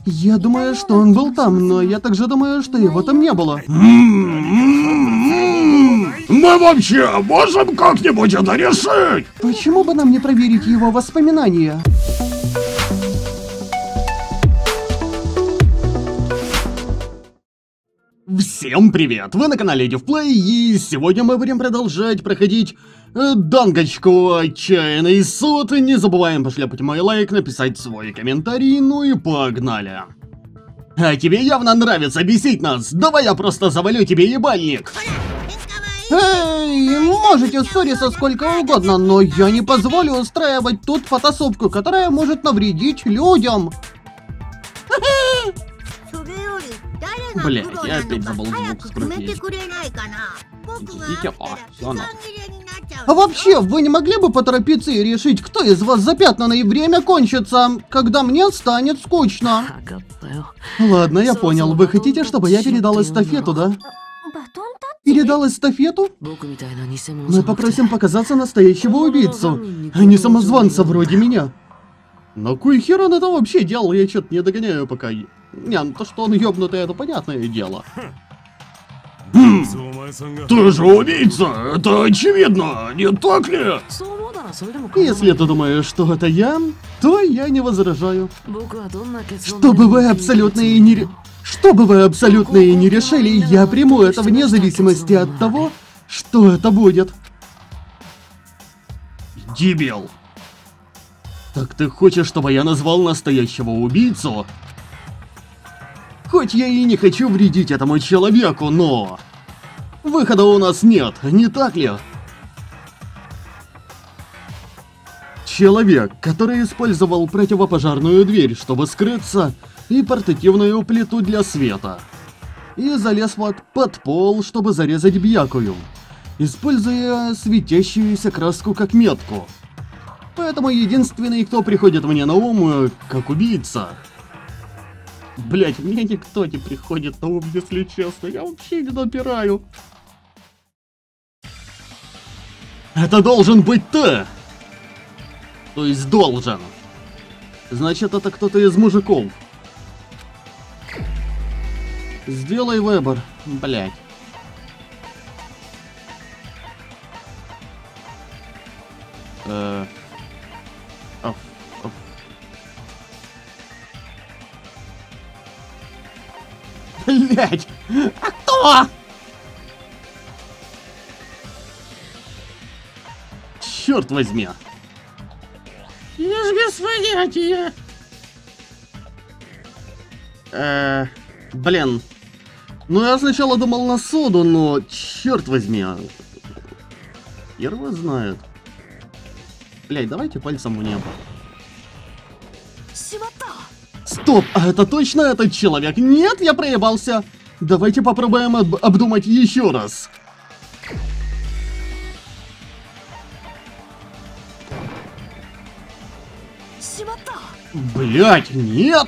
Я думаю, что он был там, но я также думаю, что его там не было. Мы вообще можем как-нибудь это решить? Почему бы нам не проверить его воспоминания? Всем привет! Вы на канале DevPlay, и сегодня мы будем продолжать проходить Дангочку Отчаянный суд. Не забываем пошляпать мой лайк, написать свой комментарий, ну и погнали. А тебе явно нравится бесить нас, давай я просто завалю тебе ебальник. Эй, можете ссориться сколько угодно, но я не позволю устраивать тут потасовку, которая может навредить людям. Блять, я опять забыл звук скрутить. Идите, все надо. А вообще, вы не могли бы поторопиться и решить, кто из вас запятнанный, и время кончится, когда мне станет скучно? Ладно, я понял. Вы хотите, чтобы я передал эстафету, да? Передал эстафету? Мы попросим показаться настоящего убийцу, а не самозванца вроде меня. На кой хер он это вообще делал? Я что-то не догоняю пока. Не, ну то, что он ёбнутый, это понятное дело. Ты же убийца, это очевидно, не так ли? Если ты думаешь, что это я, то я не возражаю. Что бы вы абсолютно и не решили, я приму это вне зависимости от того, что это будет. Дебил. Так ты хочешь, чтобы я назвал настоящего убийцу? Хоть я и не хочу вредить этому человеку, но... выхода у нас нет, не так ли? Человек, который использовал противопожарную дверь, чтобы скрыться, и портативную плиту для света. И залез под пол, чтобы зарезать Бьякую, используя светящуюся краску как метку. Поэтому единственный, кто приходит мне на ум, как убийца... Блять, мне никто не приходит на ум, если честно, я вообще не напираю. Это должен быть ты! То есть должен. Значит, это кто-то из мужиков. Сделай выбор, блять. Блять! А кто? Черт возьми! Я ж без понятия. Блин. Ну я сначала думал на соду, но черт возьми. Первый знает. Блять, давайте пальцем в небо. Стоп, а это точно этот человек? Нет, я проебался. Давайте попробуем обдумать еще раз. Блять, нет!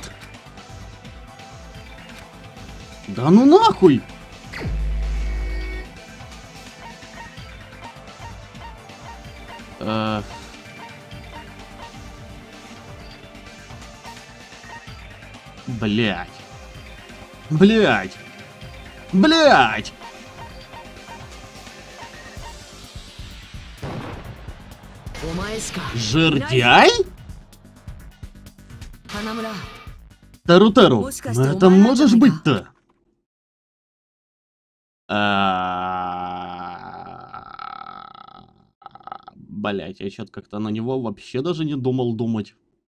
Да ну нахуй! Блять. Блять. Блять. Жердяй? Тару-тару, это можешь быть ты? Блять, я что-то как-то на него вообще даже не думал думать.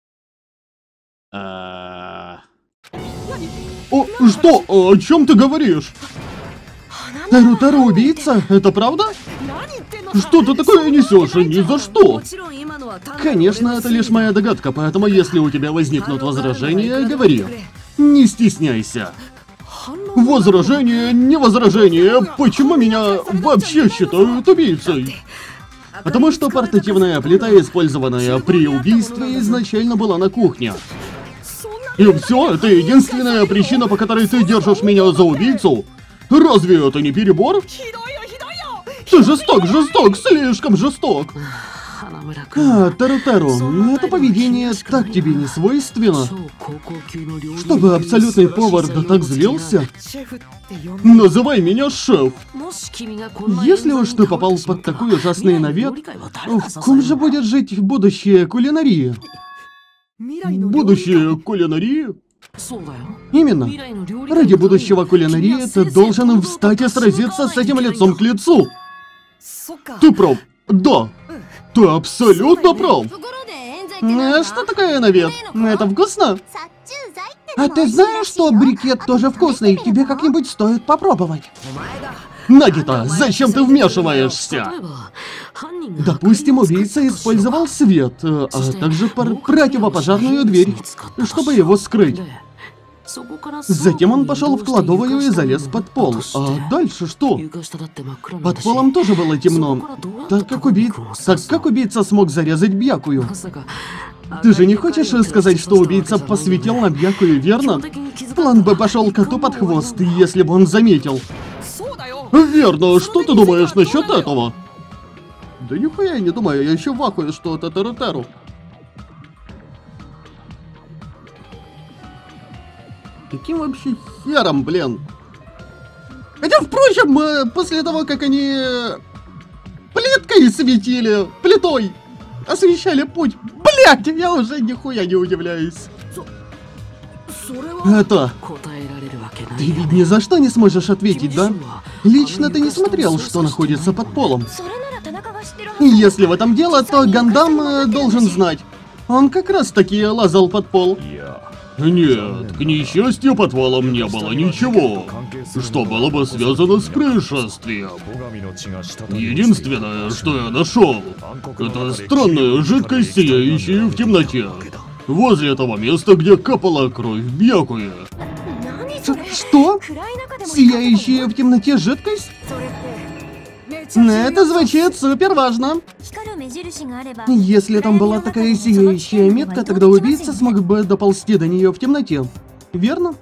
О, что? О чем ты говоришь? Тару-тару убийца? Это правда? Что ты такое несешь? Ни за что! Конечно, это лишь моя догадка, поэтому если у тебя возникнут возражения, говори. Не стесняйся. Возражение, не возражение. Почему меня вообще считают убийцей? Потому что портативная плита, использованная при убийстве, изначально была на кухне. И все, это единственная причина, по которой ты держишь меня за убийцу? Разве это не перебор? Ты жесток, слишком жесток. Тарутару, это поведение так тебе не свойственно. Чтобы абсолютный повар да так злился? Называй меня шеф. Если уж ты попал под такой ужасный навет, в ком же будет жить будущее кулинарии? Будущее кулинарии? Именно. Ради будущего кулинарии ты должен встать и сразиться с этим лицом к лицу. Ты прав. Да. Ты абсолютно прав. Что такое навет? Это вкусно? А ты знаешь, что брикет тоже вкусный? Тебе как-нибудь стоит попробовать. Нагита, зачем ты вмешиваешься? Допустим, убийца использовал свет, а также противопожарную дверь, чтобы его скрыть. Затем он пошел в кладовую и залез под пол. А дальше что? Под полом тоже было темно. Так как убийца смог зарезать Бьякую? Ты же не хочешь сказать, что убийца посветил на Бьякую, верно? План Б пошел коту под хвост, если бы он заметил. Верно, что ты думаешь насчет этого? Да нихуя я не думаю, я еще в ахуе, что это Тарутару. Каким вообще хером, блин? Хотя, впрочем, после того, как они плиткой светили, плитой освещали путь, блядь, я уже нихуя не удивляюсь. Это... Ты ведь ни за что не сможешь ответить, да? Лично ты не смотрел, что находится под полом. Если в этом дело, то Гандам должен знать. Он как раз таки лазал под пол. Нет, к несчастью, под полом не было ничего, что было бы связано с происшествием. Единственное, что я нашел, это странная жидкость, сияющая в темноте, возле того места, где капала кровь Бьякуя. Что? Сияющая в темноте жидкость? Это звучит супер важно. Если там была такая сияющая метка, тогда убийца смог бы доползти до нее в темноте. Верно?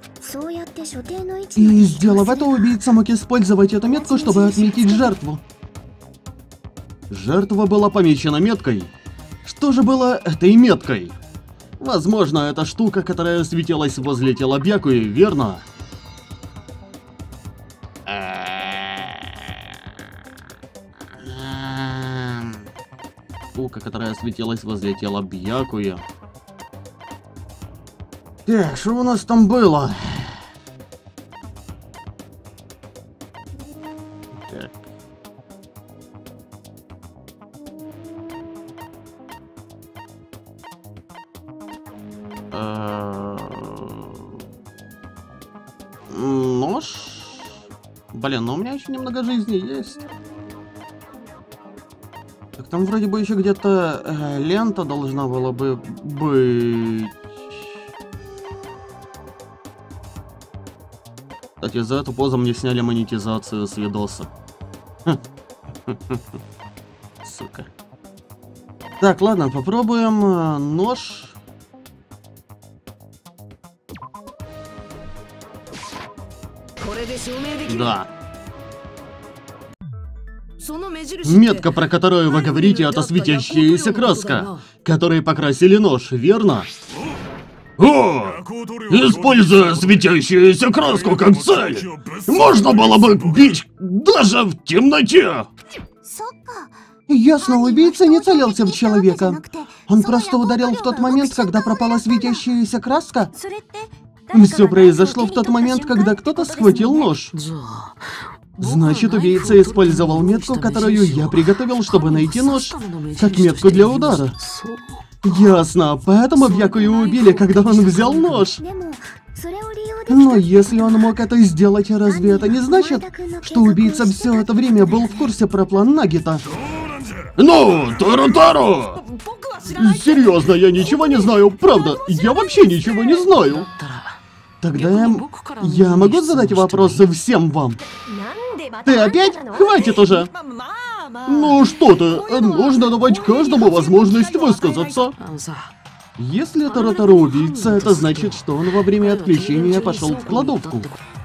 И сделав это, убийца мог использовать эту метку, чтобы отметить жертву. Жертва была помечена меткой. Что же было этой меткой? Возможно, это штука, которая светилась возле тела Бьякуи, верно? Штука, которая светилась возле тела Бьякуи. Так, что у нас там было? Так. Нож? Блин, ну у меня еще немного жизни есть. Так там вроде бы еще где-то лента должна была бы быть. Кстати, за эту позу мне сняли монетизацию с видоса. Сука. Так, ладно, попробуем нож. Да. Метка, про которую вы говорите, это светящаяся краска, которой покрасили нож, верно? О! Используя светящуюся краску как цель, можно было бы бить даже в темноте. Ясно, убийца не целился в человека. Он просто ударил в тот момент, когда пропала светящаяся краска. Все произошло в тот момент, когда кто-то схватил нож. Значит, убийца использовал метку, которую я приготовил, чтобы найти нож, как метку для удара. Ясно, поэтому Бьякую убили, когда он взял нож. Но если он мог это сделать, разве это не значит, что убийца все это время был в курсе про план Нагита? Ну, Тарутару! Серьезно, я ничего не знаю, правда, я вообще ничего не знаю. Тогда я могу задать вопросы всем вам? Ты опять? Хватит уже! Ну что ты, нужно давать каждому возможность высказаться. Если Тарутару убийца, это значит, что он во время отключения пошел в кладовку.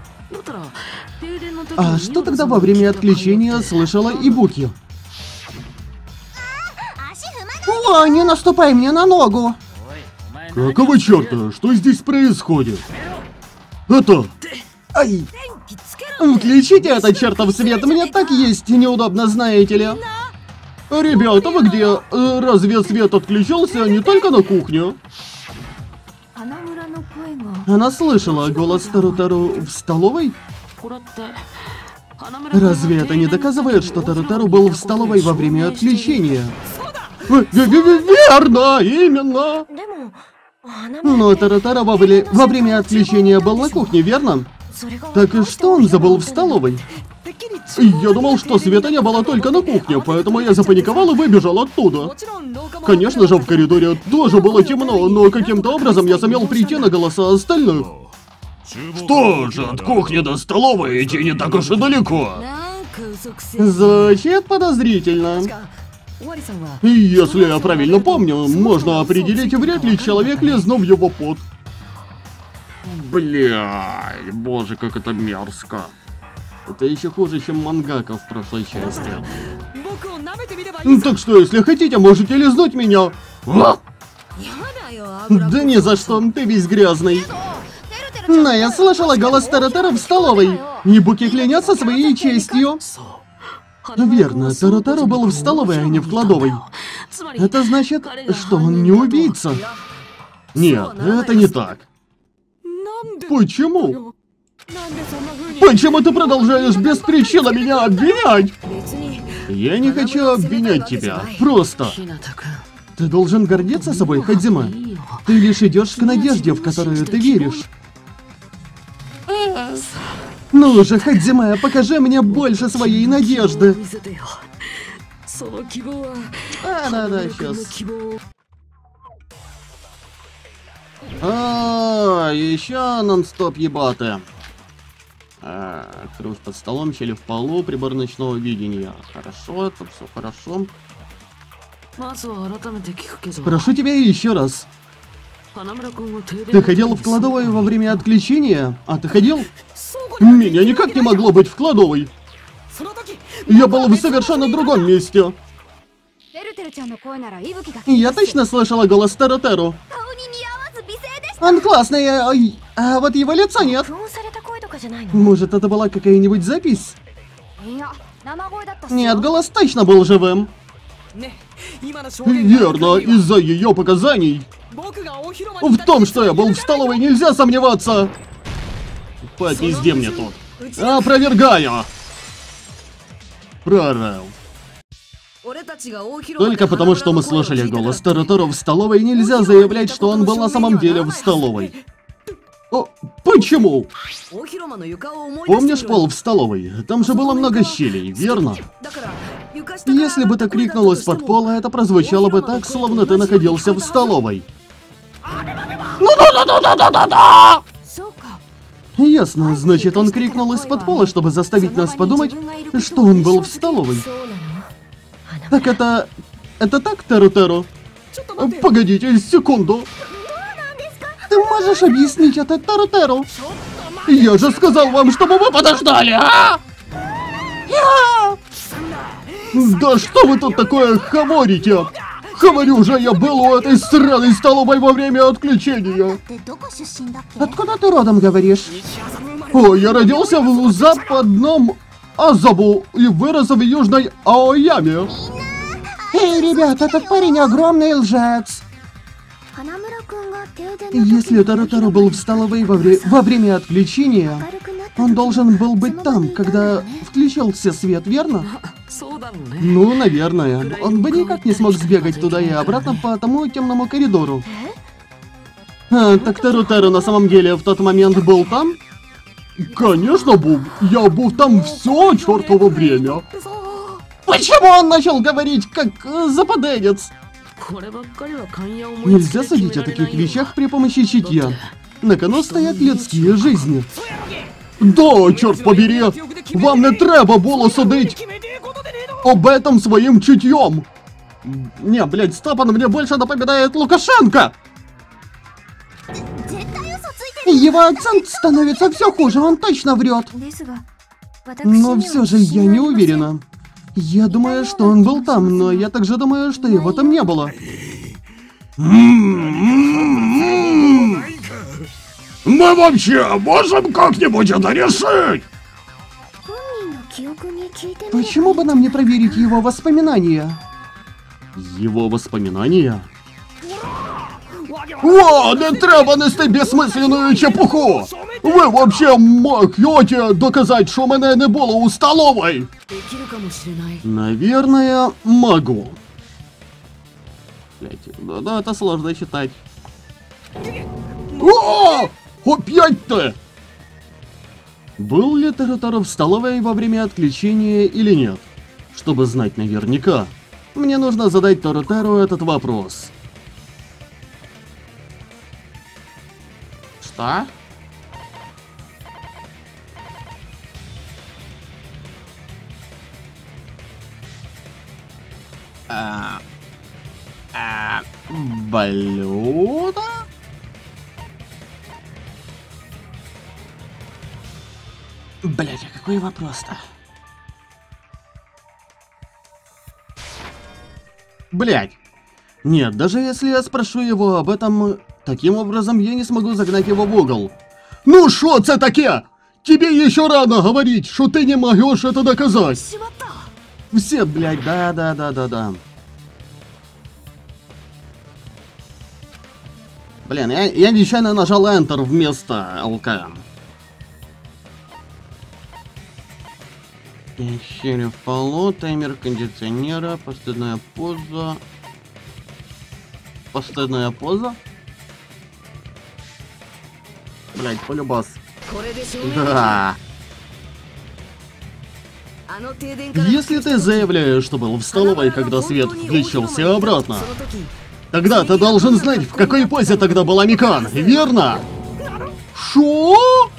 А что тогда во время отключения слышала Ибуки? О, не наступай мне на ногу. Какого черта? Что здесь происходит? Это... Ай. Включите этот чертов свет, мне так есть неудобно, знаете ли. Ребята, вы где? Разве свет отключился не только на кухне? Она слышала голос Тарутару в столовой? Разве это не доказывает, что Тарутару был в столовой во время отключения? Верно, именно. Но Тарутару во время отключения был на кухне, верно? Так и что он забыл в столовой? Я думал, что света не было только на кухне, поэтому я запаниковал и выбежал оттуда. Конечно же, в коридоре тоже было темно, но каким-то образом я сумел прийти на голоса остальных. Что же, от кухни до столовой идти не так уж и далеко. Звучит подозрительно. И если я правильно помню, можно определить, вряд ли человек лизнул его пот. Блядь, боже, как это мерзко. Это еще хуже, чем мангака в прошлой части. Так что, если хотите, можете лизнуть меня. А? Да ни за что, ты весь грязный. Но я слышала голос Тарутару в столовой. Небуки клянется своей честью. Верно, Тарутару был в столовой, а не в кладовой. Это значит, что он не убийца. Нет, это не так. Почему? Почему ты продолжаешь без причины меня обвинять? Я не хочу обвинять тебя, просто... Ты должен гордиться собой, Хадзима. Ты лишь идешь к надежде, в которую ты веришь. Ну же, Хадзима, покажи мне больше своей надежды. Да, сейчас. Еще нон-стоп ебаты. Круг под столом, щели в полу, прибор ночного видения. Хорошо, это все хорошо. Прошу тебя еще раз. Ты ходил в кладовую во время отключения? А ты ходил? Меня никак не могло быть в кладовой. Я был в совершенно другом месте. Я точно слышала голос Тарутару. Он классный, а вот его лица нет. Может, это была какая-нибудь запись? Нет, голос точно был живым. Верно, из-за ее показаний. В том, что я был в столовой, нельзя сомневаться. По пизде мне тут. Опровергаю. Прорал. Только потому, что мы слышали голос Тарутару в столовой, нельзя заявлять, что он был на самом деле в столовой. О, почему? Помнишь пол в столовой? Там же было много щелей, верно? Если бы ты крикнул из-под пола, это прозвучало бы так, словно ты находился в столовой. Ясно, значит, он крикнул из-под пола, чтобы заставить нас подумать, что он был в столовой. Так это так, Тарутару? Погодите секунду. Ты можешь объяснить это Тарутару? Я же сказал вам, чтобы вы подождали, а? Да что вы тут такое говорите? Говорю же, я был у этой сраной столовой во время отключения. Откуда ты родом говоришь? О, я родился в западном Азабу и вырос в южной Аояме. Эй, ребят, этот парень огромный лжец. Если Тарутару был в столовой во время отключения, он должен был быть там, когда включился свет, верно? Ну, наверное. Он бы никак не смог сбегать туда и обратно по тому темному коридору. Так Тарутару на самом деле в тот момент был там? Конечно, был. Я был там все чертово время. Почему он начал говорить как западенец? Нельзя судить о таких вещах при помощи чутья. На кону стоят людские жизни. Да, черт побери! Вам не треба було судить об этом своим чутьем! Не, блядь, Стопан мне больше напоминает Лукашенко! Его акцент становится все хуже, он точно врет. Но все же я не уверена. Я думаю, что он был там, но я также думаю, что его там не было. Мы вообще можем как-нибудь это решить? Почему бы нам не проверить его воспоминания? Его воспоминания? О, не треба нести безсмысленную чепуху! Ви вообще можете доказать, что мене не было у столовой? Наверное, могу. Блять, да, это сложно читать. О! Опять ты! Был ли Тарутору в столовой во время отключения или нет? Чтобы знать наверняка, мне нужно задать Тарутору этот вопрос. Что? Блюдо? Блять, а какой вопрос-то? Блять. Нет, даже если я спрошу его об этом, таким образом я не смогу загнать его в угол. Ну шо це таке? Тебе еще рано говорить, что ты не можешь это доказать. Все, блять, да. Блин, я нечаянно нажал Enter вместо ЛК. Щели в полу, таймер кондиционера, постыдная поза. Постыдная поза? Блять, полюбас. Да. Если ты заявляешь, что был в столовой, когда свет включился обратно, тогда ты должен знать, в какой позе тогда была Микан, верно? Шо?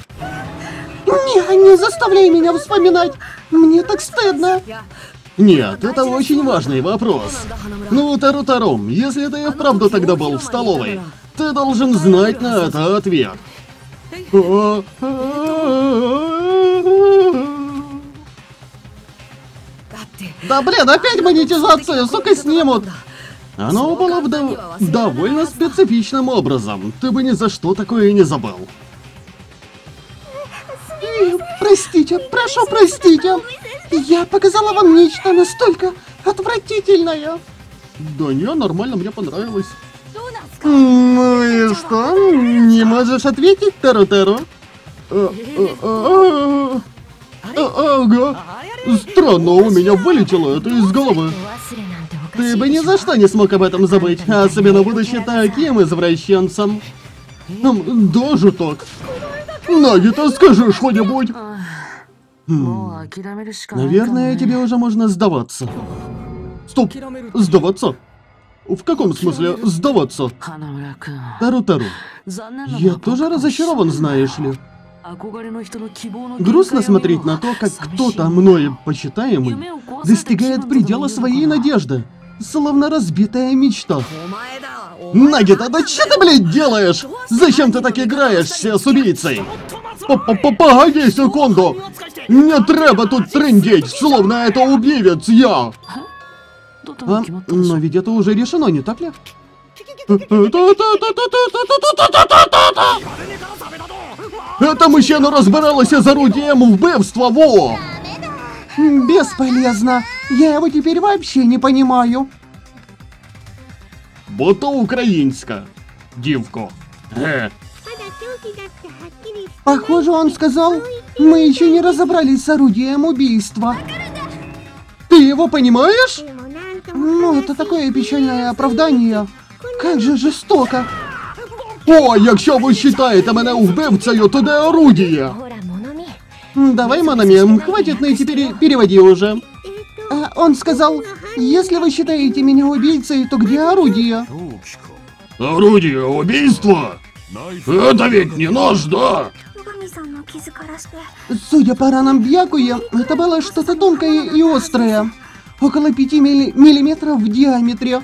Не заставляй меня вспоминать. Мне так стыдно. Нет, это очень важный вопрос. Ну, Тару-Тару, если ты и вправду тогда был в столовой, ты должен знать на это ответ. Да блин, опять монетизация, сука, снимут. Оно упало в довольно специфичным образом. Ты бы ни за что такое не забыл. Простите, прошу простите. Я показала вам нечто настолько отвратительное. Да не, нормально, мне понравилось. Ну и что? Не можешь ответить, Тару-Тару? Ага. Странно, у меня вылетело это из головы. Ты бы ни за что не смог об этом забыть, особенно будучи таким извращенцем. Даже так. Нагита, скажи что-нибудь. Наверное, тебе уже можно сдаваться. Стоп, сдаваться? В каком смысле сдаваться? Тару-Тару, я тоже разочарован, знаешь ли. Грустно смотреть на то, как кто-то мною почитаемый достигает предела своей надежды, словно разбитая мечта. Нагита, да что ты, блядь, делаешь? Зачем ты так играешься с убийцей? Погоди секунду! Не треба тут трындеть, словно это убивец я! Но ведь это уже решено, не так ли? Эта мужчина разбиралася з орудием вбивства, во! Бесполезно. Я его теперь вообще не понимаю. Бо то українська, дівко. Похоже, он сказал, мы еще не разобрались с орудием убийства. Ты его понимаешь? Ну, это такое печальное оправдание. Как же жестоко. О, якщо ви вважаєте мене вбивцею, то де орудіє? Давай, Монами, хватит ныть, переводи уже. Он сказал, если вы считаете меня убийцей, то где орудие? Орудие убийства? Это ведь не нож, да? Судя по ранам Бьякуя, это было что-то тонкое и острое. Около 5 миллиметров в диаметре.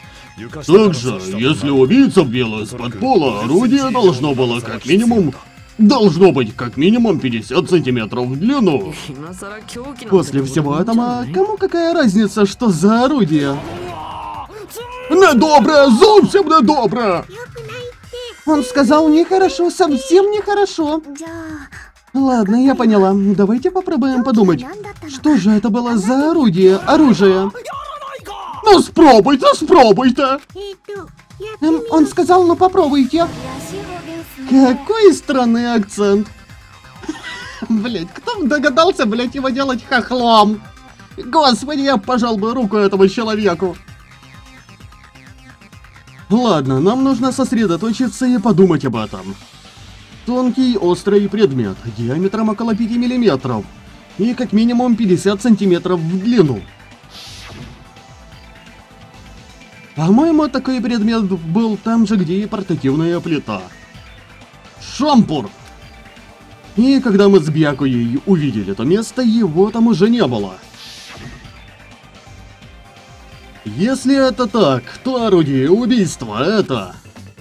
Также, если убийца бил из-под пола, орудие должно было как минимум Должно быть как минимум 50 сантиметров в длину. После всего этого, кому какая разница, что за орудие? Недоброе, совсем недоброе! Он сказал нехорошо, совсем нехорошо. Ладно, я поняла. Давайте попробуем подумать. Что же это было за оружие? Ну спробуйте, спробуйте! Он сказал, ну попробуйте. Какой странный акцент. Блять, кто догадался, блять, его делать хохлом? Господи, я пожал бы руку этому человеку. Ладно, нам нужно сосредоточиться и подумать об этом. Тонкий, острый предмет, диаметром около 5 мм. И как минимум 50 сантиметров в длину. По-моему, такой предмет был там же, где и портативная плита. Шампур! И когда мы с Бьякуей увидели это место, его там уже не было. Если это так, то орудие убийства это...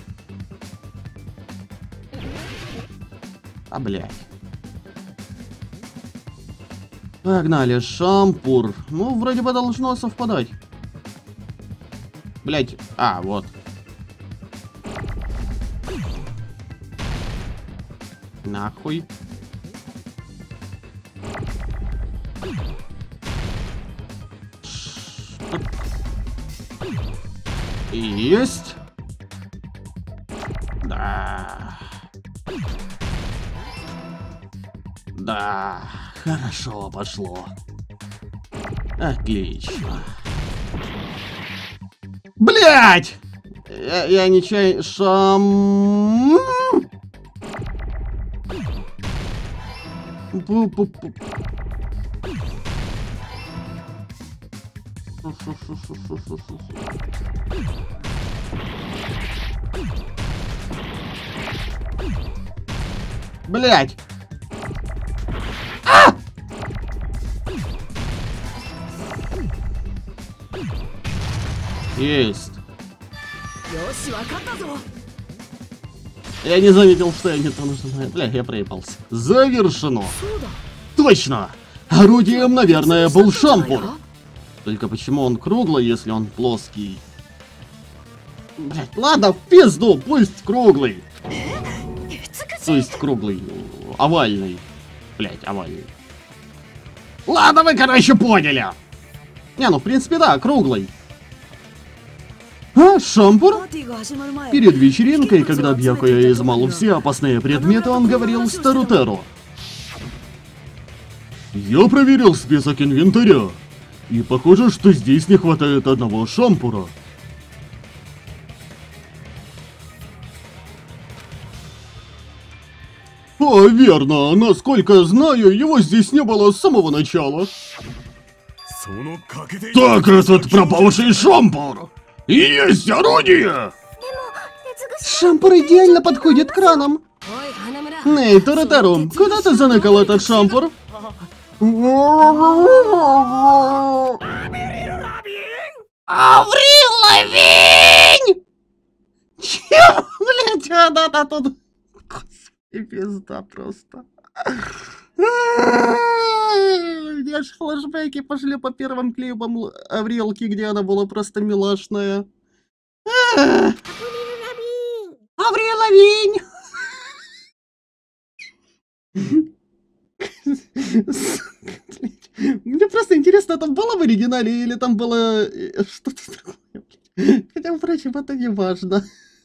А, блядь. Погнали, шампур. Ну, вроде бы должно совпадать. Блядь, а, вот. Нахуй. Есть. Да. Да, хорошо пошло. Отлично. Блять! Я нечаянно... Блять! А! Есть. Я не заметил, что я не то нажимаю. Бля, я проебался. Завершено. Точно! Орудием, наверное, был шампур. Только почему он круглый, если он плоский? Блять, ладно, в пизду, пусть круглый. То есть круглый, овальный. Блять, овальный. Ладно, вы, короче, поняли. Не, ну, в принципе, да, круглый. А, шампур? Перед вечеринкой, когда Бьякуя измал все опасные предметы, он говорил Старутеру. Я проверил список инвентаря. И похоже, что здесь не хватает одного шампура. А, верно. Насколько знаю, его здесь не было с самого начала. Так этот пропавший шампур! И есть орудие! Шампур идеально подходит к ранам. Эй, Тарутару, куда ты заныкал этот шампур? Аврил Лавинь! Чё, блядь, она тут... Господи, пизда просто. У меня ж флешбеки пошли по первым клипам Аврилки, где она была просто милашная. Аврил Лавинь! Мне просто интересно, там было в оригинале или там было что-то такое, блядь. Хотя, впрочем, это не важно.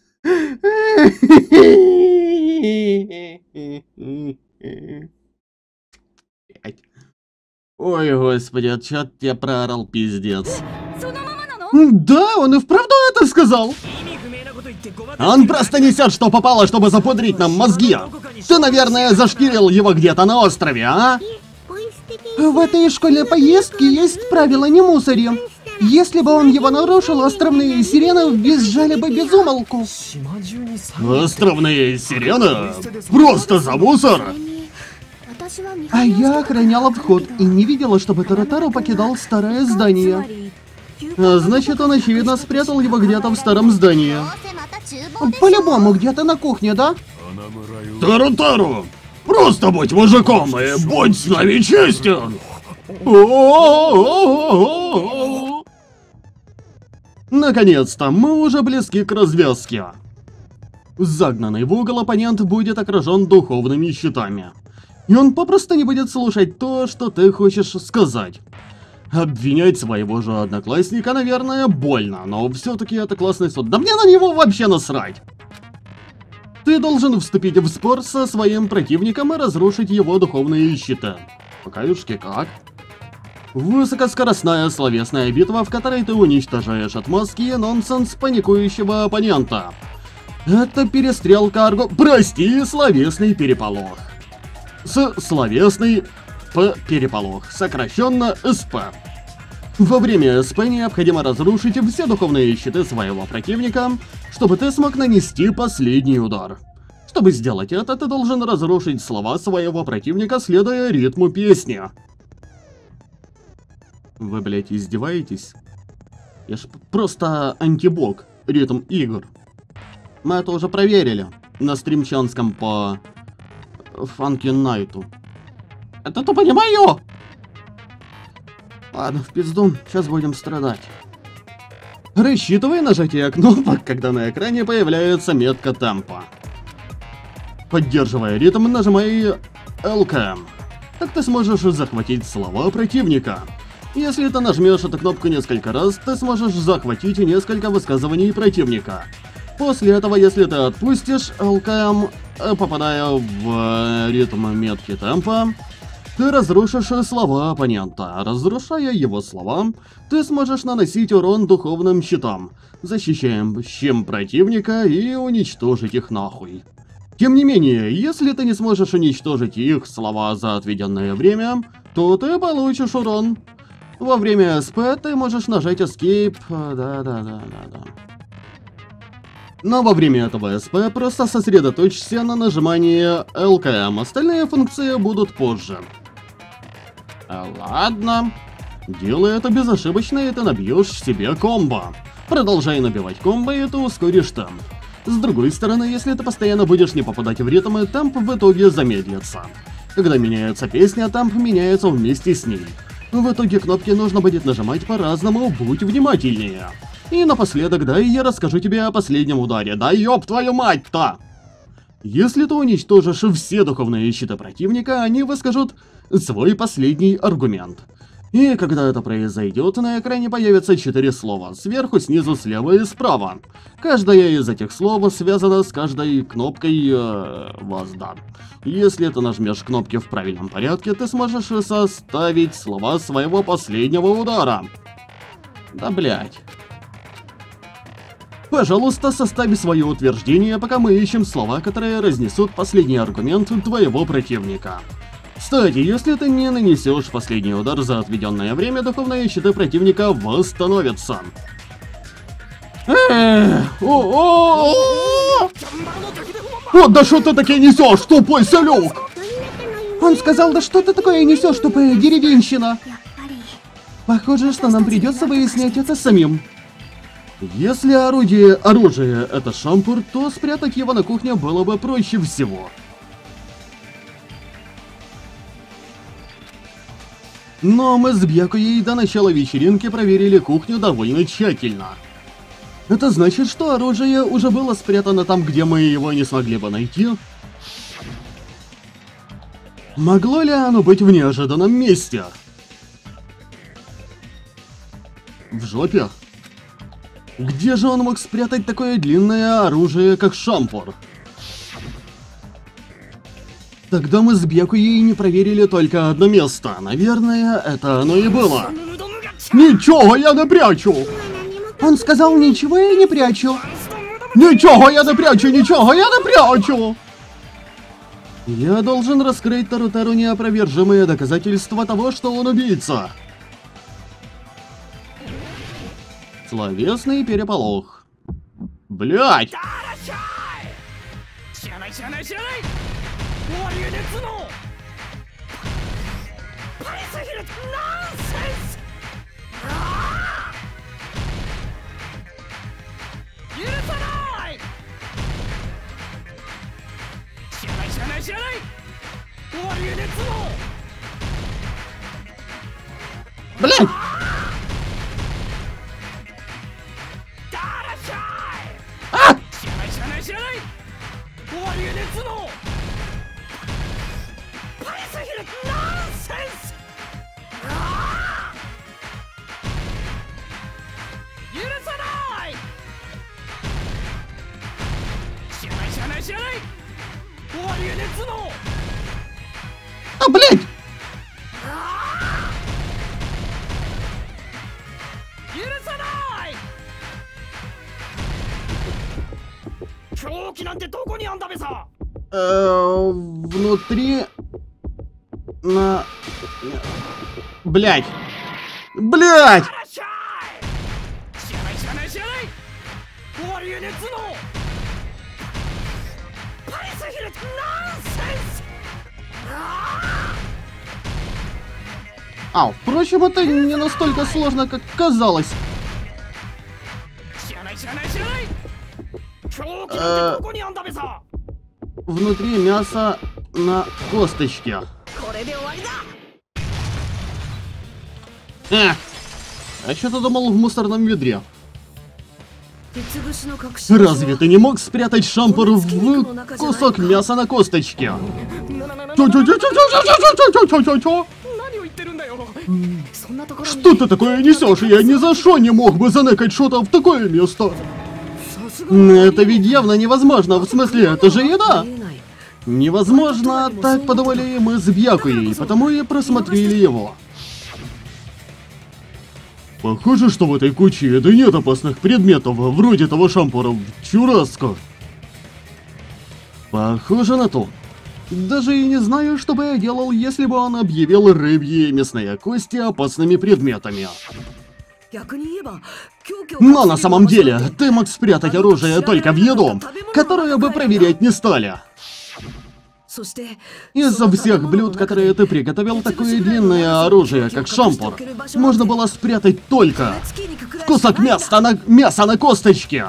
Ой, господи, чё я проорал, пиздец. Да, он и вправду это сказал. Он просто несет, что попало, чтобы запудрить нам мозги. Ты, наверное, зашкирил его где-то на острове, а? В этой школьной поездке есть правило не мусори. Если бы он его нарушил, островные сирены визжали бы без умолку. Островные сирены? Просто за мусор? А я охраняла вход и не видела, чтобы Тарутару покидал старое здание. А значит, он, очевидно, спрятал его где-то в старом здании. По-любому, где-то на кухне, да? Тару-тару! Просто будь мужиком и будь с нами честен! Наконец-то, мы уже близки к развязке. Загнанный в угол оппонент будет окружен духовными щитами. И он попросту не будет слушать то, что ты хочешь сказать. Обвинять своего же одноклассника, наверное, больно, но все-таки это классный суд. Да мне на него вообще насрать! Ты должен вступить в спор со своим противником и разрушить его духовные щиты. Покаюшки как? Высокоскоростная словесная битва, в которой ты уничтожаешь отмазки и нонсенс паникующего оппонента. Это перестрелка Прости, словесный переполох. Словесный переполох, сокращенно СП. Во время СП необходимо разрушить все духовные щиты своего противника, чтобы ты смог нанести последний удар. Чтобы сделать это, ты должен разрушить слова своего противника, следуя ритму песни. Вы, блять, издеваетесь? Я ж просто антибог, ритм игр. Мы это уже проверили на стримчанском по Funky Night'у. Это тупо не моё! Ладно, в пизду, сейчас будем страдать. Рассчитывай нажатие кнопок, когда на экране появляется метка темпа. Поддерживая ритм, нажимай LKM. Так ты сможешь захватить слова противника. Если ты нажмешь эту кнопку несколько раз, ты сможешь захватить несколько высказываний противника. После этого, если ты отпустишь LKM, попадая в ритм метки темпа, ты разрушишь слова оппонента. Разрушая его слова, ты сможешь наносить урон духовным щитам, защищающим противника, и уничтожить их нахуй. Тем не менее, если ты не сможешь уничтожить их слова за отведенное время, то ты получишь урон. Во время СП ты можешь нажать Escape. Да. Но во время этого СП просто сосредоточься на нажимании LKM, остальные функции будут позже. Ладно. Делай это безошибочно, и ты набьешь себе комбо. Продолжай набивать комбо, и ты ускоришь темп. С другой стороны, если ты постоянно будешь не попадать в ритм, темп в итоге замедлится. Когда меняется песня, темп меняется вместе с ней. В итоге кнопки нужно будет нажимать по-разному, будь внимательнее. И напоследок, дай я расскажу тебе о последнем ударе. Да ёб твою мать-то! Если ты уничтожишь все духовные щиты противника, они выскажут свой последний аргумент. И когда это произойдет, на экране появятся 4 слова, сверху, снизу, слева и справа. Каждое из этих слов связано с каждой кнопкой «Возда». Если ты нажмешь кнопки в правильном порядке, ты сможешь составить слова своего последнего удара. Да блять. Пожалуйста, составь свое утверждение, пока мы ищем слова, которые разнесут последний аргумент твоего противника. Кстати, если ты не нанесешь последний удар за отведенное время, духовные щиты противника восстановятся. Вот да что ты таки несешь, тупой селюк! Он сказал, да что ты такое несешь, тупая деревенщина? Похоже, что нам придется выяснять это самим. Если оружие это шампур, то спрятать его на кухне было бы проще всего. Но мы с Бьякуей до начала вечеринки проверили кухню довольно тщательно. Это значит, что оружие уже было спрятано там, где мы его не смогли бы найти. Могло ли оно быть в неожиданном месте? В жопе? Где же он мог спрятать такое длинное оружие, как шампур? Тогда мы с Бьякуей не проверили только одно место. Наверное, это оно и было. Ничего я не прячу! Он сказал, ничего я не прячу. Ничего я не прячу, ничего я не прячу! Я должен раскрыть Тару-тару неопровержимые доказательства того, что он убийца. Словесный переполох. Блять! Блядь! А! А, блядь! Внутри... На... Блядь! Блядь! А, впрочем, это не настолько сложно, как казалось. Внутри мяса на косточке. А что ты думал в мусорном ведре? Разве ты не мог спрятать шампур в кусок мяса на косточке? Что ты такое несешь? Я ни за что не мог бы заныкать что-то в такое место. Это ведь явно невозможно. В смысле, это же еда. Невозможно, так подумали мы с Бьякуей, потому и просмотрели его. Похоже, что в этой куче еды нет опасных предметов, вроде того шампура в чураско. Похоже на то. Даже и не знаю, что бы я делал, если бы он объявил рыбьи и мясные кости опасными предметами. Но на самом деле, ты мог спрятать оружие только в еду, которую бы проверять не стали. Из-за всех блюд, которые ты приготовил, такое длинное оружие, как шампур, можно было спрятать только в кусок мяса на косточке.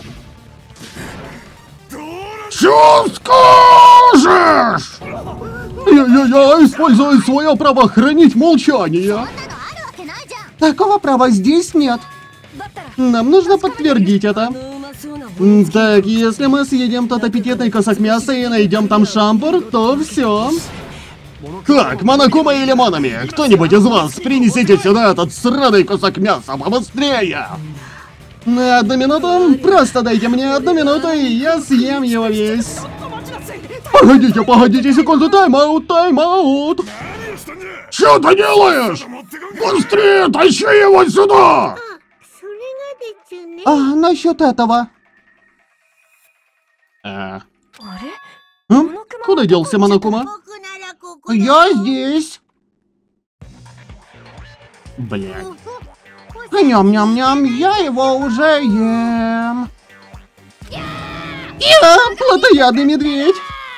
Чё скажешь? Я использую свое право хранить молчание. Такого права здесь нет. Нам нужно подтвердить это. Так, если мы съедим тот аппетитный кусок мяса и найдем там шампур, то все. Так, Монокума и Лимонами, кто-нибудь из вас принесите сюда этот сраный кусок мяса побыстрее. На 1 минуту, просто дайте мне 1 минуту, и я съем его весь. Погодите секунду, тайм-аут. Что ты делаешь? Быстрее, тащи его сюда! А, насчет этого. Куда делся Монокума? Я здесь. Блядь. Ням-ням-ням, я его уже ем. Я плотоядный медведь.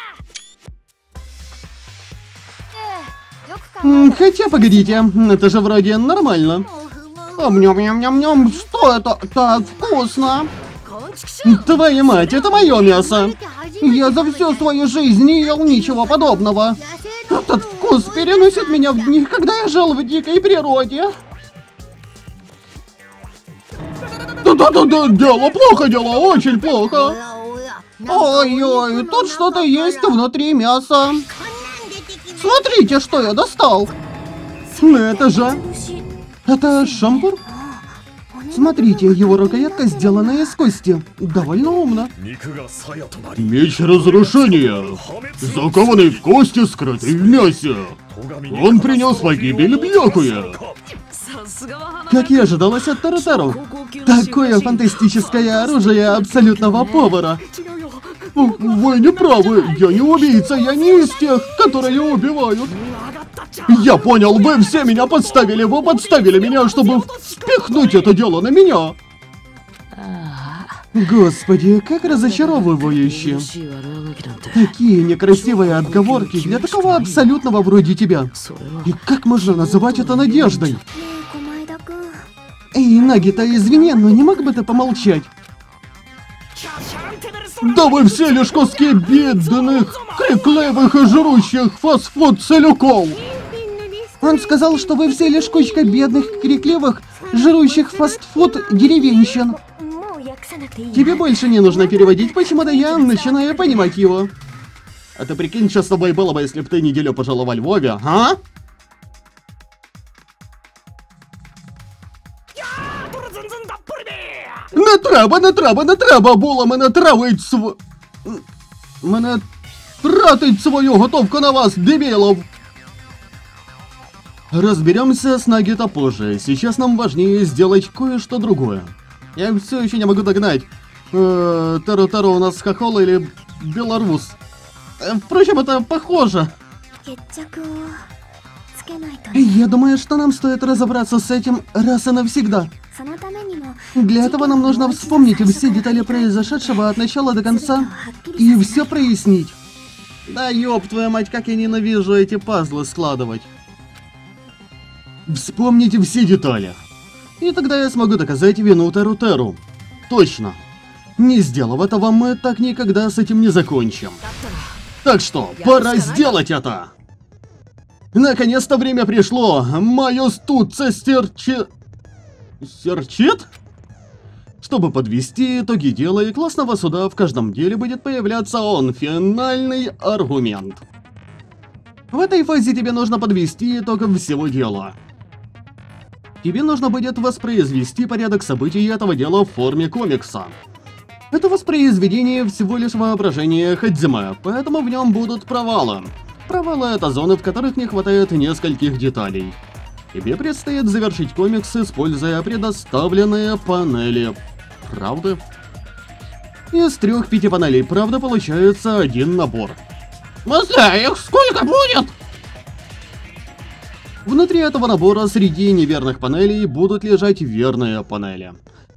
Хотя, погодите, это же вроде нормально. Ням-ням-ням-ням, что это так вкусно? Твою мать, это мое мясо. Я за всю свою жизнь не ел ничего подобного. Этот вкус переносит меня в дни, когда я жил в дикой природе. Да-да-да, дело очень плохо. Ой-ой, тут что-то есть внутри мяса. Смотрите, что я достал. Это же... Это шампур? Смотрите, его рукоятка сделана из кости. Довольно умно. Меч разрушения, закованный в кости, скрытый в мясе. Он принес погибель Бьякуя. Как и ожидалось от Тарутару. Такое фантастическое оружие абсолютного повара. Вы не правы, я не убийца, я не из тех, которые убивают. Я понял, вы все меня подставили, вы подставили меня, чтобы впихнуть это дело на меня. Господи, как разочаровывающе. Такие некрасивые отговорки для такого абсолютного вроде тебя. И как можно называть это надеждой? Эй, Нагита, извини, но не мог бы ты помолчать? Да вы все лишь куски бедных, крикливых и жрущих фастфуд целюков! Он сказал, что вы все лишь кучка бедных, крикливых, жрущих фастфуд деревенщин. Тебе больше не нужно переводить, почему-то я начинаю понимать его. А ты прикинь, что с тобой было бы, если бы ты неделю пожила во Львове, а? Не треба було мене травить Мене тратить свою готовку на вас, дебилов! Разберемся с Нагито позже. Сейчас нам важнее сделать кое-что другое. Я все еще не могу догнать. Тару-Тару у нас хохол или белорус? Впрочем, это похоже. Я думаю, что нам стоит разобраться с этим раз и навсегда. Для этого нам нужно вспомнить все детали произошедшего от начала до конца и все прояснить. Да ёб твою мать, как я ненавижу эти пазлы складывать. Вспомните все детали. И тогда я смогу доказать вину Тару-Тару. Точно. Не сделав этого, мы так никогда с этим не закончим. Так что, пора сделать это! Наконец-то время пришло! Мое стуца серчит? Чтобы подвести итоги дела и классного суда, в каждом деле будет появляться он, финальный аргумент. В этой фазе тебе нужно подвести итог всего дела. Тебе нужно будет воспроизвести порядок событий этого дела в форме комикса. Это воспроизведение всего лишь воображения Хадзиме, поэтому в нем будут провалы. Провалы — это зоны, в которых не хватает нескольких деталей. Тебе предстоит завершить комикс, используя предоставленные панели правды. Из 3-5 панелей правды получается один набор. Их сколько будет? Внутри этого набора среди неверных панелей будут лежать верные панели.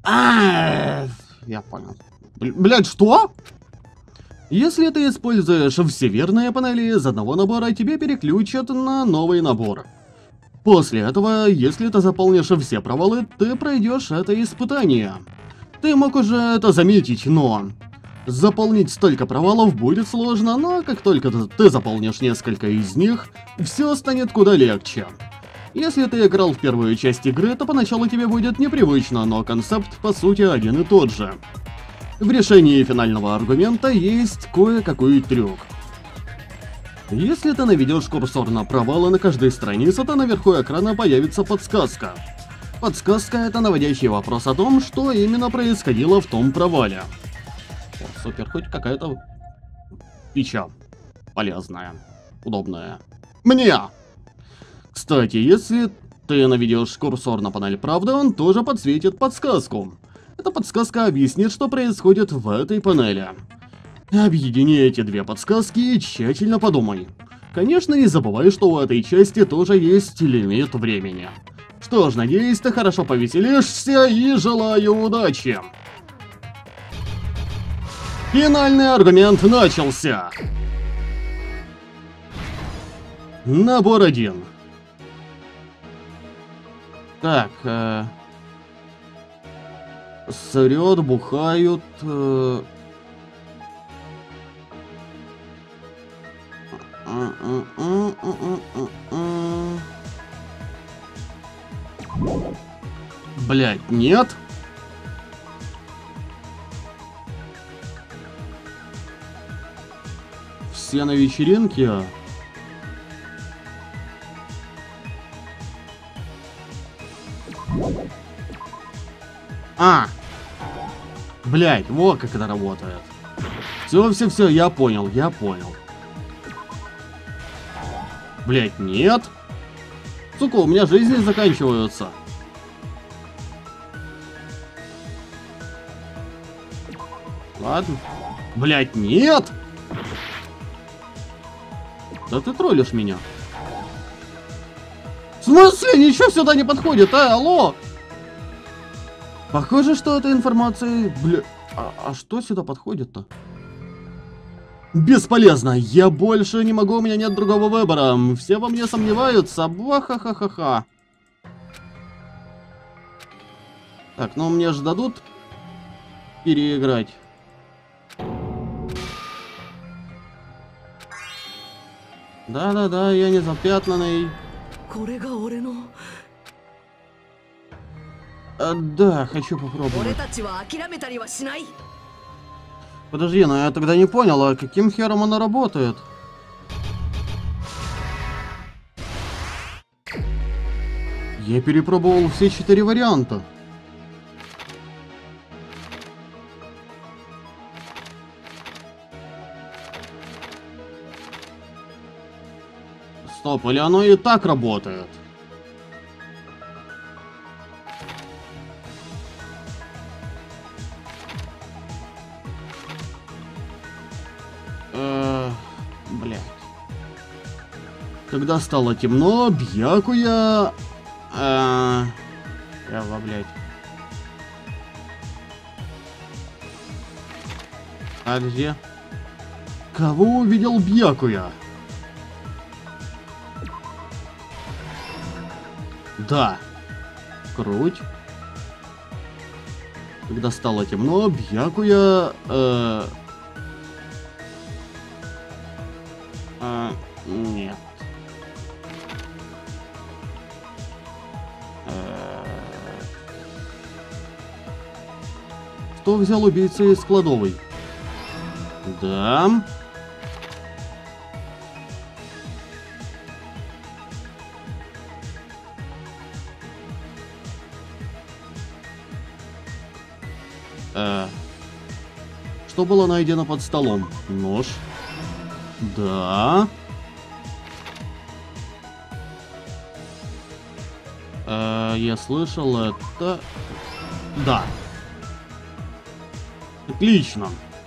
Я понял. Блять, что? Если ты используешь все верные панели из одного набора, тебе переключат на новый набор. После этого, если ты заполнишь все провалы, ты пройдешь это испытание. Ты мог уже это заметить, но... Заполнить столько провалов будет сложно, но как только ты заполнишь несколько из них, все станет куда легче. Если ты играл в первую часть игры, то поначалу тебе будет непривычно, но концепт по сути один и тот же. В решении финального аргумента есть кое-какой трюк. Если ты наведешь курсор на провалы на каждой странице, то наверху экрана появится подсказка. Подсказка — это наводящий вопрос о том, что именно происходило в том провале. О, супер, хоть какая-то фича полезная, удобная. Мне! Кстати, если ты наведешь курсор на панель правды, он тоже подсветит подсказку. Эта подсказка объяснит, что происходит в этой панели. Объедини эти две подсказки и тщательно подумай. Конечно, не забывай, что у этой части тоже есть лимит времени. Что ж, надеюсь, ты хорошо повеселишься и желаю удачи. Финальный аргумент начался. Набор 1. Так, срет, бухают... Блять, нет. Все на вечеринке. Блять, вот как это работает. Все, я понял. Блять, нет. Сука, у меня жизни заканчиваются. Ладно. Блять, нет. Да ты троллишь меня. В смысле? Ничего сюда не подходит, алло. Похоже, что эта информация... Бля... А что сюда подходит-то? Бесполезно. Я больше не могу, у меня нет другого выбора. Все во мне сомневаются. Бахахахаха. Так, ну мне же дадут переиграть. Да-да-да, я не запятнанный. Да, хочу попробовать. Подожди, но я тогда не понял, а каким хером она работает? Я перепробовал все 4 варианта. Стоп, или оно и так работает? Блядь. Когда стало темно, Бьякуя... блядь. А где? Кого увидел Бьякуя? Да. Круть. Когда стало темно, Бьякуя... Нет. Кто взял убийцу из кладовой? Да. Что было найдено под столом? Нож. Да. Я слышал это. Да. Отлично.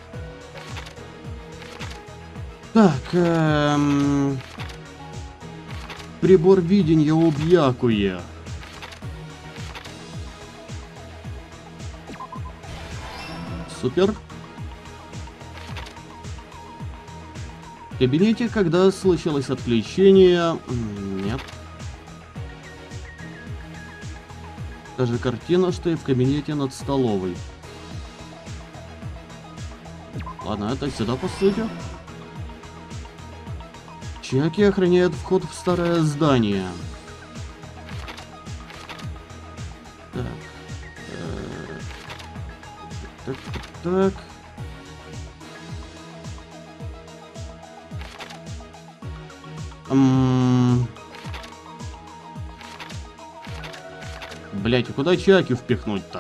Так, прибор видения у Бьякуя. Супер. В кабинете, когда случилось отключение... Нет. Та же картина, что и в кабинете над столовой. Ладно, это сюда, по сути. Чаки охраняют вход в старое здание. Так. Так. Блять, а куда Чаки впихнуть-то?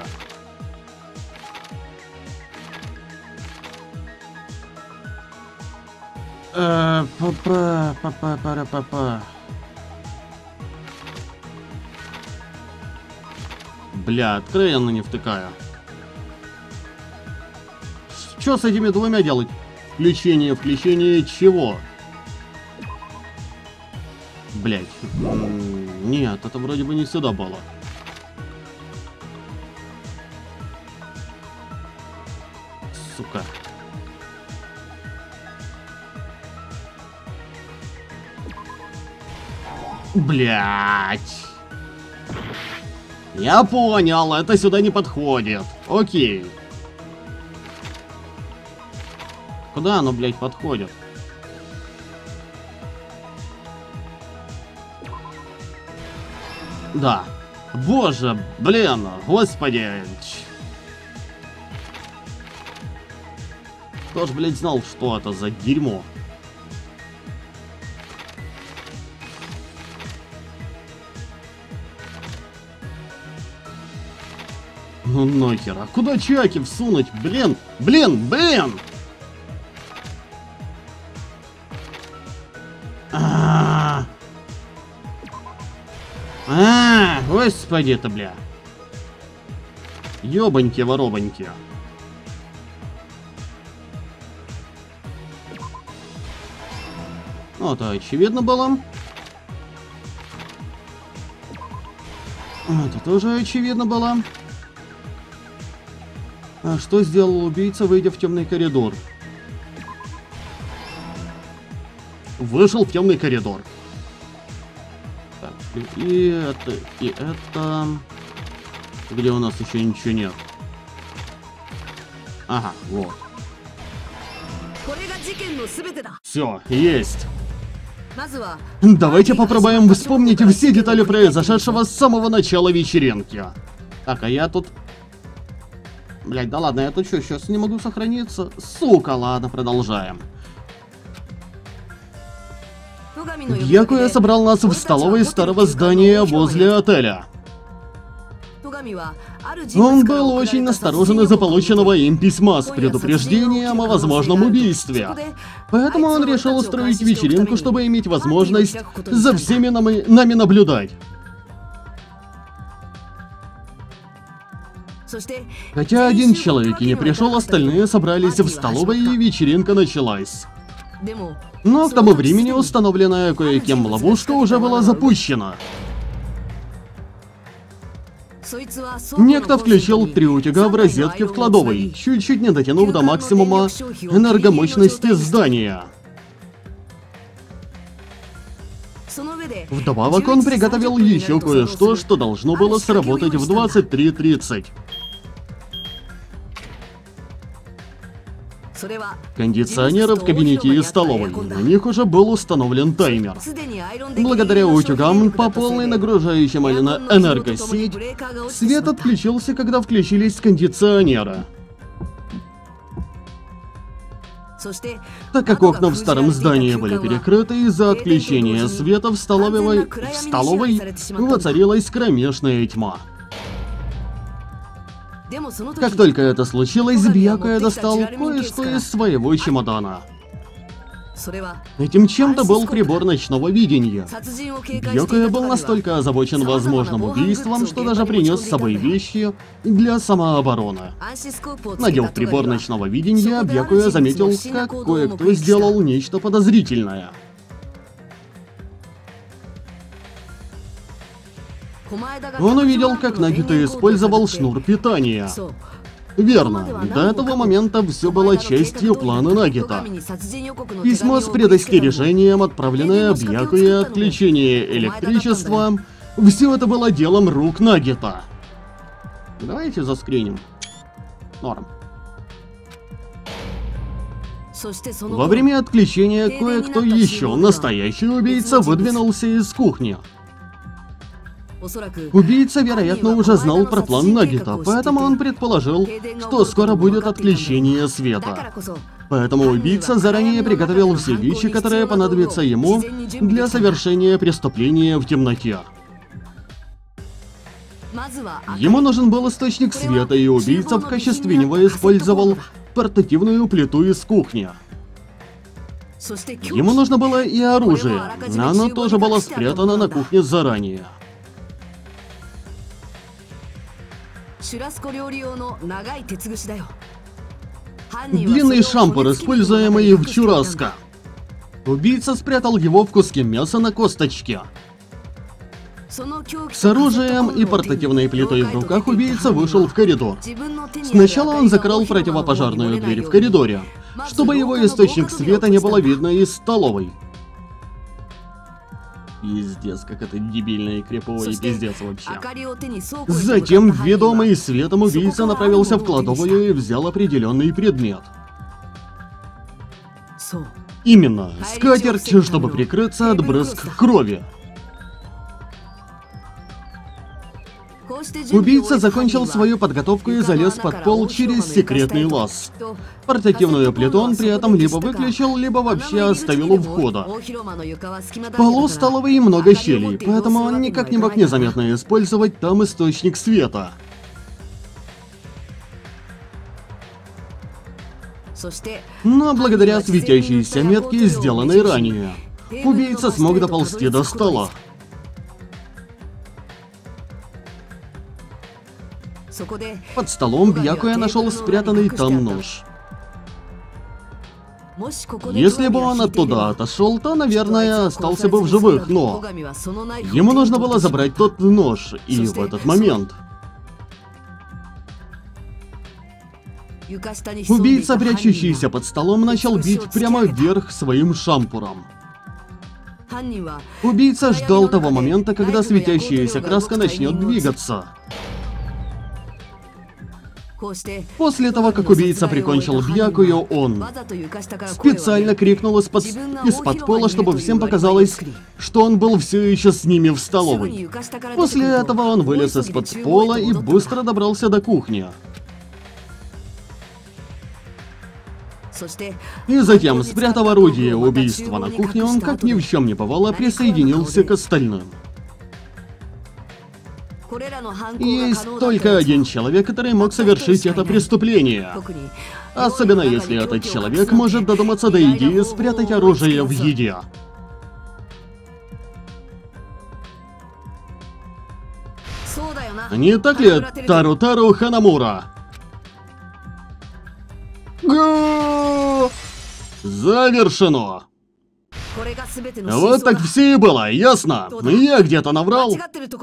Бля, откровенно не втыкаю. Что с этими двумя делать? Включение чего? Блять. Нет, это вроде бы не сюда было. Сука. Блять. Я понял, это сюда не подходит. Окей. Куда оно, блять, подходит? Да. Боже, блин, господи. Кто ж, блядь, знал, что это за дерьмо? Ну нахер, а куда Чаки всунуть? Блин! Господи, это, бля. Ёбаньки-воробаньки. Ну, это очевидно было. Это тоже очевидно было. А что сделал убийца, выйдя в темный коридор? Вышел в темный коридор. Так, и это... Где у нас еще ничего нет? Ага, вот. Все, есть. Давайте попробуем вспомнить все детали произошедшего с самого начала вечеринки. Так, а я тут... Блять, да ладно, я тут что, сейчас не могу сохраниться? Сука, ладно, продолжаем. Бьякуя собрал нас в столовой старого здания возле отеля. Он был очень насторожен из-за полученного им письма с предупреждением о возможном убийстве. Поэтому он решил устроить вечеринку, чтобы иметь возможность за всеми нами наблюдать. Хотя один человек и не пришел, остальные собрались в столовой, и вечеринка началась. Но к тому времени установленная кое-кем ловушка уже была запущена. Некто включил 3 утюга в розетке в кладовой, чуть-чуть не дотянув до максимума энергомощности здания. Вдобавок он приготовил еще кое-что, что должно было сработать в 23:30. Кондиционеры в кабинете и столовой. На них уже был установлен таймер. Благодаря утюгам по полной нагружающим энергосеть, свет отключился, когда включились кондиционеры. Так как окна в старом здании были перекрыты, из-за отключения света в столовой воцарилась кромешная тьма. Как только это случилось, Бьякуя достал кое-что из своего чемодана. Этим чем-то был прибор ночного видения. Бьякуя был настолько озабочен возможным убийством, что даже принес с собой вещи для самообороны. Надев прибор ночного видения, Бьякуя заметил, как кое-кто сделал нечто подозрительное. Он увидел, как Нагита использовал шнур питания. Верно, до этого момента все было частью плана Нагита. Письмо с предостережением, отправленное Бьякуя, отключение электричества, все это было делом рук Нагита. Давайте заскриним. Норм. Во время отключения кое-кто еще, настоящий убийца, выдвинулся из кухни. Убийца, вероятно, уже знал про план Нагита, поэтому он предположил, что скоро будет отключение света. Поэтому убийца заранее приготовил все вещи, которые понадобятся ему для совершения преступления в темноте. Ему нужен был источник света, и убийца в качестве него использовал портативную плиту из кухни. Ему нужно было и оружие, но оно тоже было спрятано на кухне заранее. Длинный шампур, используемый в чурраско. Убийца спрятал его в куске мяса на косточке. С оружием и портативной плитой в руках убийца вышел в коридор. Сначала он закрыл противопожарную дверь в коридоре, чтобы его источник света не было видно из столовой. Пиздец, как это дебильно и крипово, и пиздец вообще. Затем, ведомый светом, убийца направился в кладовую и взял определенный предмет. Именно, скатерть, чтобы прикрыться от брызг крови. Убийца закончил свою подготовку и залез под пол через секретный лаз. Портативную плиту он при этом либо выключил, либо вообще оставил у входа. В полу столовой много щелей, поэтому он никак не мог незаметно использовать там источник света. Но благодаря светящейся метке, сделанной ранее, убийца смог доползти до стола. Под столом Бьякуя нашел спрятанный там нож. Если бы он оттуда отошел, то, наверное, остался бы в живых, но ему нужно было забрать тот нож, и в этот момент убийца, прячущийся под столом, начал бить прямо вверх своим шампуром. Убийца ждал того момента, когда светящаяся краска начнет двигаться. После того, как убийца прикончил Бьякую, он специально крикнул из-под пола, чтобы всем показалось, что он был все еще с ними в столовой. После этого он вылез из-под пола и быстро добрался до кухни. И затем, спрятав орудие убийства на кухне, он, как ни в чем не бывало, присоединился к остальным. Есть только один человек, который мог совершить это преступление. Особенно если этот человек может додуматься до идеи спрятать оружие в еде. Не так ли, Тарутару Ханамура? Завершено! Вот так все и было, ясно? Я где-то наврал.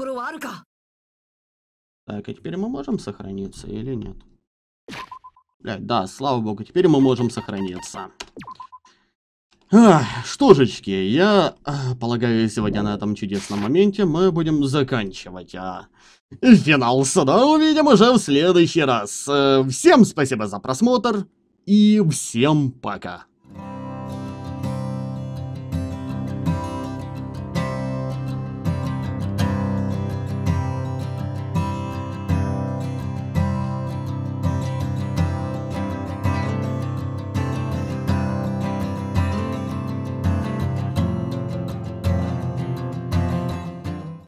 Так, а теперь мы можем сохраниться или нет? Блядь, да, слава богу, теперь мы можем сохраниться. Штужечки, я полагаю, сегодня на этом чудесном моменте мы будем заканчивать. Финал суда увидим уже в следующий раз. Всем спасибо за просмотр и всем пока.